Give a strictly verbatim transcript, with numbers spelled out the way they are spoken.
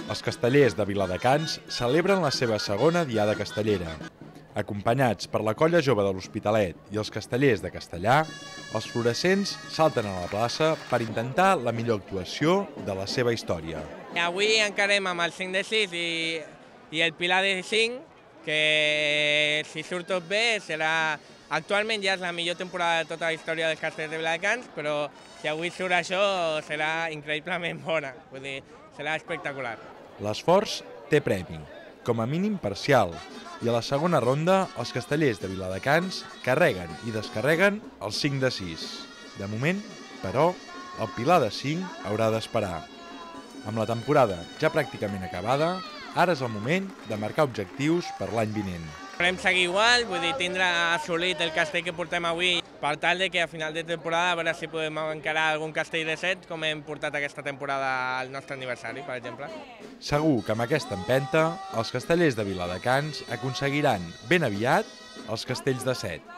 Els castellers de Viladecans celebren la seva segona diada castellera. Acompanyats per la colla jove de l'Hospitalet i els castellers de Castellar, els fluorescents salten a la plaça per intentar la millor actuació de la seva història. Avui encarem amb el cinc de sis i, i el Pilar de cinc, que si surt tot bé serà... Actualment ja és la millor temporada de tota la història dels castellers de Viladecans, però si avui surt això serà increïblement bona, vull dir, serà espectacular. L'esforç té premi, com a mínim parcial, i a la segona ronda els castellers de Viladecans carreguen i descarreguen el cinc de sis. De moment, però, el Pilar de cinc haurà d'esperar. Amb la temporada ja pràcticament acabada, ara és el moment de marcar objectius per l'any vinent. Volem seguir igual, vull dir, tindre assolit el castell que portem avui per tal de que a final de temporada a veure si podem encarar algun castell de set com hem portat aquesta temporada al nostre aniversari, per exemple. Segur que amb aquesta empenta els castellers de Viladecans aconseguiran ben aviat els castells de set.